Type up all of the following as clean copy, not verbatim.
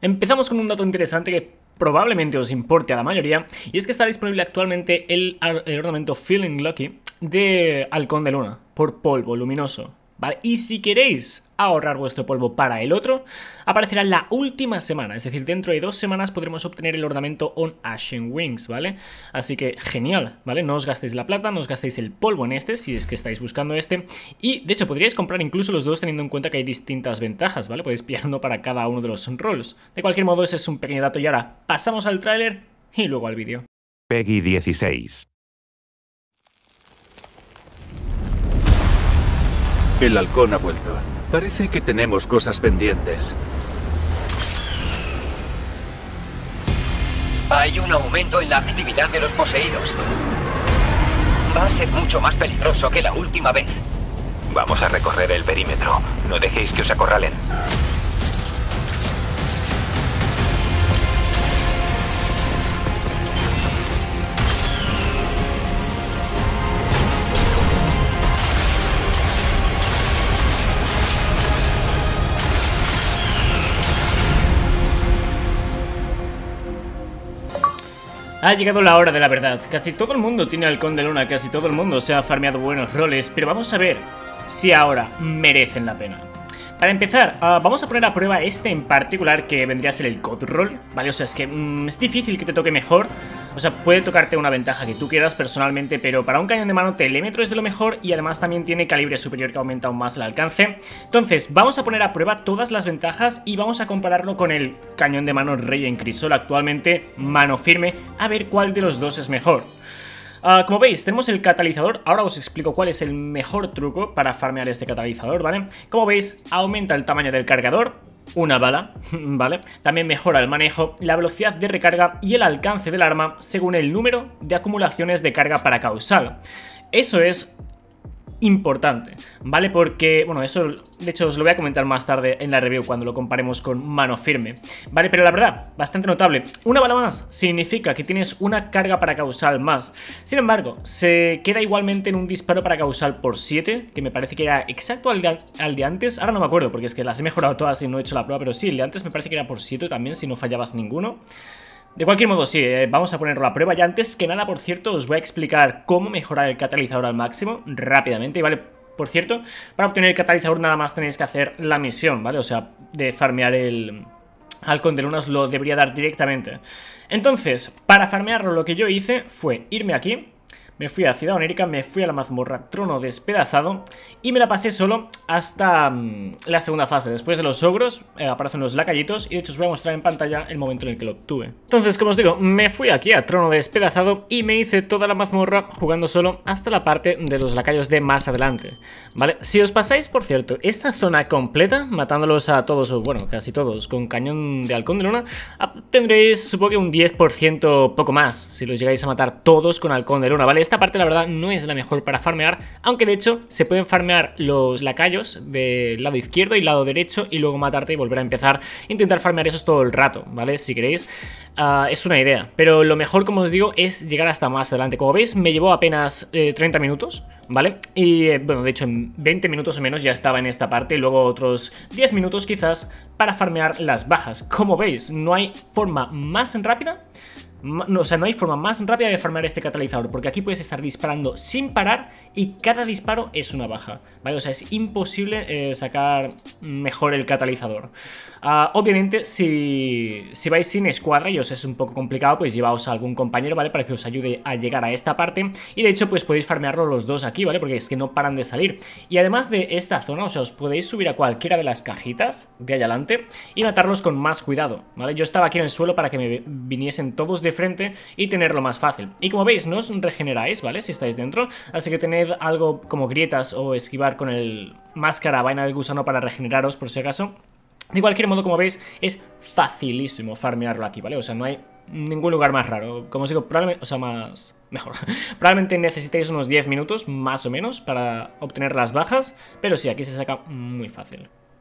Empezamos con un dato interesante que probablemente os importe a la mayoría, y es que está disponible actualmente el ornamento Feeling Lucky de Halcón de Luna por polvo luminoso, ¿vale? Y si queréis ahorrar vuestro polvo para el otro, aparecerá la última semana, es decir, dentro de 2 semanas podremos obtener el ornamento On Ashen Wings, ¿vale? Así que genial, ¿vale? No os gastéis la plata, no os gastéis el polvo en este, si es que estáis buscando este, y de hecho podríais comprar incluso los dos teniendo en cuenta que hay distintas ventajas, ¿vale? Podéis pillar uno para cada uno de los roles. De cualquier modo, ese es un pequeño dato y ahora pasamos al tráiler y luego al vídeo. Peggy 16. El halcón ha vuelto. Parece que tenemos cosas pendientes. Hay un aumento en la actividad de los poseídos. Va a ser mucho más peligroso que la última vez. Vamos a recorrer el perímetro. No dejéis que os acorralen. Ha llegado la hora de la verdad. Casi todo el mundo tiene Halcón de Luna, casi todo el mundo se ha farmeado buenos roles, pero vamos a ver si ahora merecen la pena. Para empezar, vamos a poner a prueba este en particular, que vendría a ser el God Roll, ¿vale? O sea, es que es difícil que te toque mejor. O sea, puede tocarte una ventaja que tú quieras personalmente, pero para un cañón de mano telémetro es de lo mejor y además también tiene calibre superior que aumenta aún más el alcance. Entonces, vamos a poner a prueba todas las ventajas y vamos a compararlo con el cañón de mano Rey en Crisol, actualmente mano firme, a ver cuál de los dos es mejor. Como veis, tenemos el catalizador. Ahora os explico cuál es el mejor truco para farmear este catalizador, ¿vale? Como veis, aumenta el tamaño del cargador, una bala, ¿vale? También mejora el manejo, la velocidad de recarga y el alcance del arma según el número de acumulaciones de carga para causal. Eso es importante, ¿vale? Porque, bueno, eso de hecho os lo voy a comentar más tarde en la review cuando lo comparemos con mano firme, ¿vale? Pero la verdad, bastante notable. Una bala más significa que tienes una carga para causal más. Sin embargo, se queda igualmente en un disparo para causal por 7, que me parece que era exacto al de antes. Ahora no me acuerdo porque es que las he mejorado todas y no he hecho la prueba, pero sí, el de antes me parece que era por 7 también, si no fallabas ninguno. De cualquier modo, sí, vamos a ponerlo a prueba. Y antes que nada, por cierto, os voy a explicar cómo mejorar el catalizador al máximo rápidamente. Y vale, por cierto, para obtener el catalizador nada más tenéis que hacer la misión, ¿vale? O sea, de farmear el Halcón de Luna os lo debería dar directamente. Entonces, para farmearlo lo que yo hice fue irme aquí. Me fui a Ciudad Onérica, me fui a la mazmorra Trono Despedazado y me la pasé solo hasta la segunda fase. Después de los ogros aparecen los lacayitos y de hecho os voy a mostrar en pantalla el momento en el que lo obtuve. Entonces, como os digo, me fui aquí a Trono Despedazado y me hice toda la mazmorra jugando solo hasta la parte de los lacayos de más adelante, ¿vale? Si os pasáis, por cierto, esta zona completa, matándolos a todos, o bueno, casi todos, con cañón de Halcón de Luna, tendréis, supongo que un 10% poco más, si los llegáis a matar todos con Halcón de Luna, ¿vale? Esta parte la verdad no es la mejor para farmear, aunque de hecho se pueden farmear los lacayos del lado izquierdo y lado derecho y luego matarte y volver a empezar. Intentar farmear esos todo el rato, ¿vale? Si queréis, es una idea, pero lo mejor, como os digo, es llegar hasta más adelante. Como veis, me llevó apenas 30 minutos, ¿vale? Y bueno, de hecho en 20 minutos o menos ya estaba en esta parte y luego otros 10 minutos quizás para farmear las bajas. Como veis, no hay forma más rápida. O sea, no hay forma más rápida de farmear este catalizador, porque aquí puedes estar disparando sin parar y cada disparo es una baja, ¿vale? O sea, es imposible sacar mejor el catalizador. Obviamente, si vais sin escuadra y os es un poco complicado, pues llevaos a algún compañero, ¿vale? Para que os ayude a llegar a esta parte. Y de hecho, pues podéis farmearlo los dos aquí, ¿vale? Porque es que no paran de salir. Y además de esta zona, o sea, os podéis subir a cualquiera de las cajitas de allá adelante y matarlos con más cuidado, ¿vale? Yo estaba aquí en el suelo para que me viniesen todos de frente y tenerlo más fácil. Y como veis, no os regeneráis, ¿vale? Si estáis dentro, así que tened algo como grietas o esquivar con el máscara vaina del gusano para regeneraros por si acaso. De cualquier modo, como veis, es facilísimo farmearlo aquí, ¿vale? O sea, no hay ningún lugar más raro. Como os digo, probablemente, o sea, mejor. Probablemente necesitéis unos 10 minutos, más o menos, para obtener las bajas, pero sí, aquí se saca muy fácil.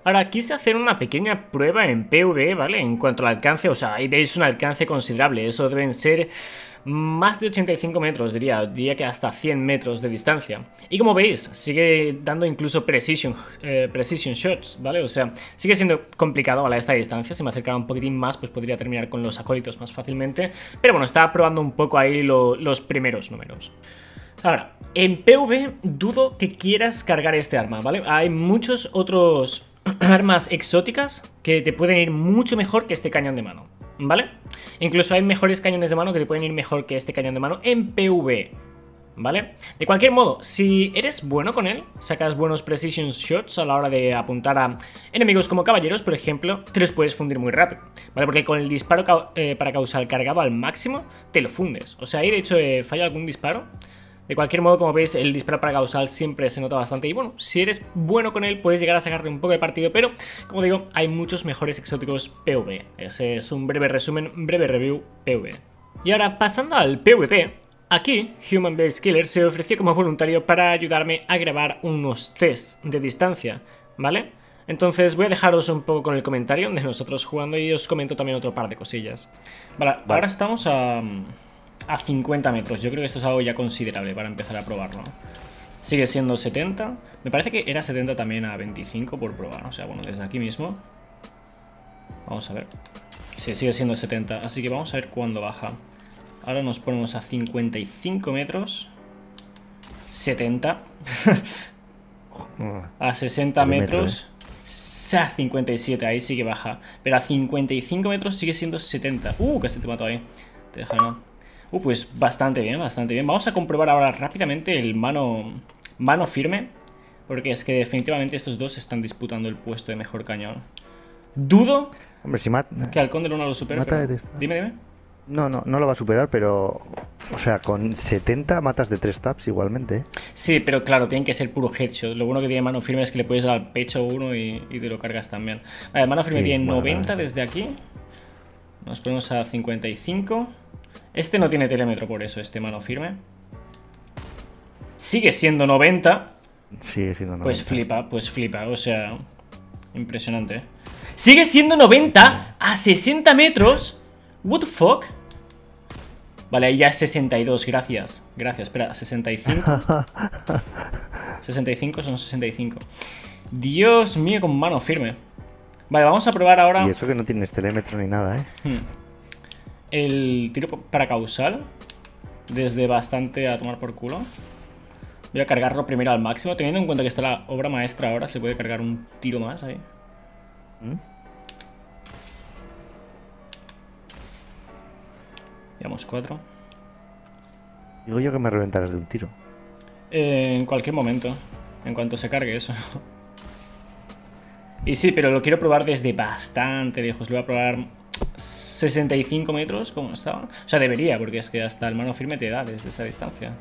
Ahora, quise hacer una pequeña prueba en PvE, ¿vale? En cuanto al alcance, o sea, ahí veis un alcance considerable. Eso deben ser más de 85 metros, diría que hasta 100 metros de distancia. Y como veis, sigue dando incluso precision shots, ¿vale? O sea, sigue siendo complicado a esta distancia. Si me acercara un poquitín más, pues podría terminar con los acólitos más fácilmente. Pero bueno, estaba probando un poco ahí los primeros números. Ahora, en PvE dudo que quieras cargar este arma, ¿vale? Hay muchos otros armas exóticas que te pueden ir mucho mejor que este cañón de mano, ¿vale? Incluso hay mejores cañones de mano que te pueden ir mejor que este cañón de mano en PvE, ¿vale? De cualquier modo, si eres bueno con él, sacas buenos precision shots a la hora de apuntar a enemigos como caballeros, por ejemplo, te los puedes fundir muy rápido, ¿vale? Porque con el disparo para causar cargado al máximo, te lo fundes. O sea, ahí de hecho falla algún disparo. De cualquier modo, como veis, el disparo para causal siempre se nota bastante. Y bueno, si eres bueno con él, puedes llegar a sacarle un poco de partido. Pero, como digo, hay muchos mejores exóticos PvE. Ese es un breve resumen, breve review PvE. Y ahora, pasando al PvP, aquí, Human Base Killer se ofreció como voluntario para ayudarme a grabar unos tests de distancia, ¿vale? Entonces voy a dejaros un poco con el comentario de nosotros jugando y os comento también otro par de cosillas. Vale. Ahora estamos a 50 metros. Yo creo que esto es algo ya considerable para empezar a probarlo. Sigue siendo 70. Me parece que era 70 también a 25 por probar. O sea, bueno, desde aquí mismo. Vamos a ver. Sí, sigue siendo 70. Así que vamos a ver cuándo baja. Ahora nos ponemos a 55 metros. 70. A 60 metros. A 57, ahí sí que baja. Pero a 55 metros sigue siendo 70. Casi te mato ahí. Te deja, ¿no? Pues bastante bien, bastante bien. Vamos a comprobar ahora rápidamente el mano firme, porque es que definitivamente estos dos están disputando el puesto de mejor cañón. Dudo, hombre, si que Halcón de Luna lo supere, pero... Dime. No lo va a superar, pero... O sea, con 70 matas de 3 taps igualmente, ¿eh? Sí, pero claro, tienen que ser puro headshot. Lo bueno que tiene mano firme es que le puedes dar al pecho uno y te lo cargas también. Vale, mano firme tiene 90 desde aquí. Nos ponemos a 55. Este no tiene telémetro, por eso, este mano firme. Sigue siendo 90. Sigue siendo 90. Pues flipa, o sea... Impresionante, ¿eh? Sigue siendo 90 a 60 metros. What the fuck? Vale, ahí ya es 62, gracias. Gracias, espera, 65. 65 son 65. Dios mío, con mano firme. Vale, vamos a probar ahora... Y eso que no tienes telémetro ni nada, ¿eh? El tiro para causal. Desde bastante a tomar por culo. Voy a cargarlo primero al máximo. Teniendo en cuenta que está la obra maestra ahora, se puede cargar un tiro más ahí. Llevamos 4. Digo yo que me reventarás de un tiro. En cualquier momento. En cuanto se cargue eso. Y sí, pero lo quiero probar desde bastante lejos. Lo voy a probar 65 metros, como estaba. O sea, debería, porque es que hasta el mano firme te da desde esa distancia.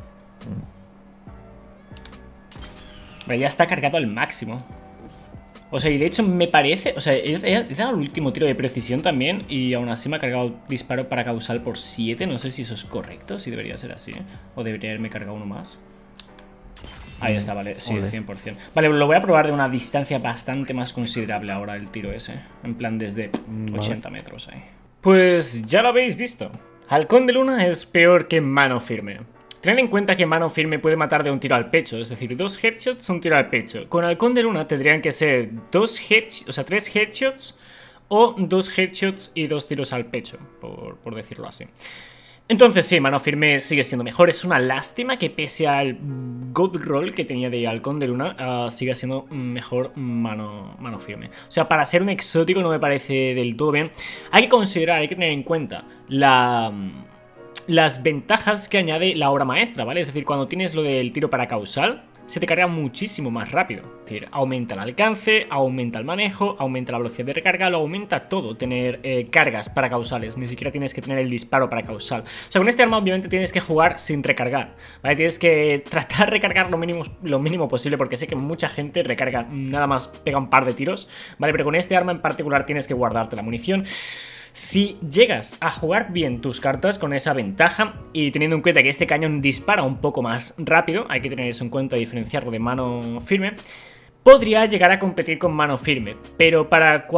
Vale, ya está cargado al máximo. O sea, y de hecho me parece... O sea, he dado el último tiro de precisión también y aún así me ha cargado disparo para causal por 7. No sé si eso es correcto, si debería ser así. O debería haberme cargado uno más. Ahí está, vale, sí, 100%. Vale, lo voy a probar de una distancia bastante más considerable ahora el tiro ese. En plan desde 80 metros ahí. Pues ya lo habéis visto. Halcón de Luna es peor que mano firme. Tened en cuenta que mano firme puede matar de un tiro al pecho, es decir, 2 headshots, un tiro al pecho. Con Halcón de Luna tendrían que ser 3 headshots o 2 headshots y 2 tiros al pecho, por decirlo así. Entonces sí, mano firme sigue siendo mejor. Es una lástima que pese al God Roll que tenía de Halcón de Luna, siga siendo mejor mano firme. O sea, para ser un exótico no me parece del todo bien. Hay que considerar, hay que tener en cuenta las ventajas que añade la obra maestra, ¿vale? Es decir, cuando tienes lo del tiro para causal, se te carga muchísimo más rápido. Es decir, aumenta el alcance, aumenta el manejo, aumenta la velocidad de recarga, lo aumenta todo, tener cargas para causales. Ni siquiera tienes que tener el disparo para causal. O sea, con este arma obviamente tienes que jugar sin recargar, ¿vale? Tienes que tratar de recargar lo mínimo posible, porque sé que mucha gente recarga nada más pega un par de tiros, ¿vale? Pero con este arma en particular tienes que guardarte la munición. Si llegas a jugar bien tus cartas con esa ventaja y teniendo en cuenta que este cañón dispara un poco más rápido, hay que tener eso en cuenta y diferenciarlo de mano firme, podría llegar a competir con mano firme, pero para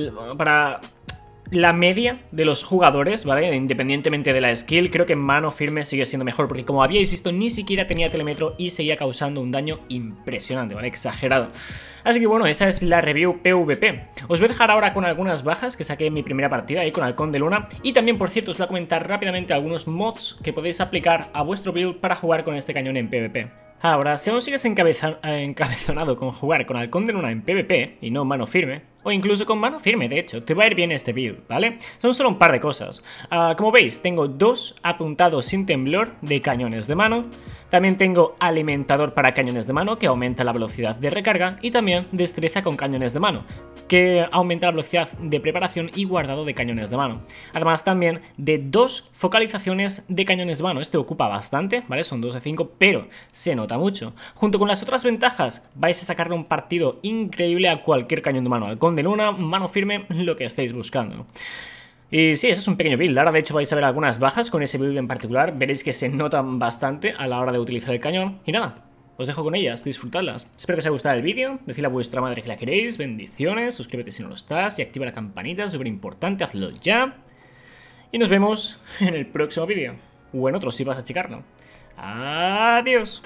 la media de los jugadores, ¿vale? Independientemente de la skill, creo que mano firme sigue siendo mejor, porque como habíais visto, ni siquiera tenía telemetro y seguía causando un daño impresionante, ¿vale? Exagerado. Así que bueno, esa es la review PvP. Os voy a dejar ahora con algunas bajas que saqué en mi primera partida ahí con Halcón de Luna. Y también, por cierto, os voy a comentar rápidamente algunos mods que podéis aplicar a vuestro build para jugar con este cañón en PvP. Ahora, si aún sigues encabezonado con jugar con Halcón de Luna en PvP y no mano firme, o incluso con mano firme, de hecho, te va a ir bien este build, ¿vale? Son solo un par de cosas. Como veis, tengo 2 apuntados sin temblor de cañones de mano. También tengo alimentador para cañones de mano, que aumenta la velocidad de recarga, y también destreza con cañones de mano, que aumenta la velocidad de preparación y guardado de cañones de mano. Además también de 2 focalizaciones de cañones de mano. Este ocupa bastante, ¿vale? Son 2 de 5, pero se nota mucho. Junto con las otras ventajas, vais a sacarle un partido increíble a cualquier cañón de mano. Halcón de Luna, mano firme, lo que estéis buscando. Y sí, eso es un pequeño build. Ahora de hecho vais a ver algunas bajas con ese build en particular. Veréis que se notan bastante a la hora de utilizar el cañón. Y nada, os dejo con ellas, disfrutadlas. Espero que os haya gustado el vídeo, decidle a vuestra madre que la queréis, bendiciones, suscríbete si no lo estás y activa la campanita, súper importante, hazlo ya. Y nos vemos en el próximo vídeo, o en otro si vas a checarlo. Adiós.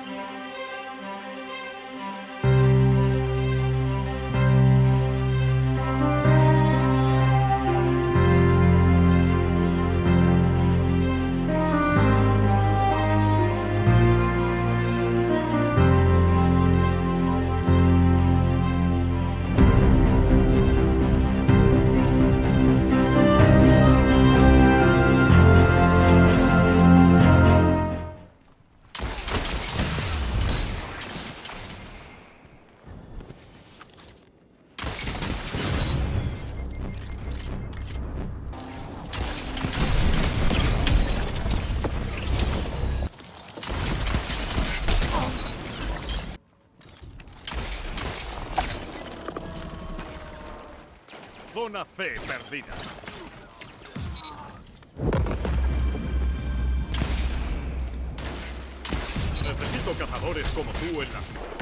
Zona C perdida. Necesito cazadores como tú en la...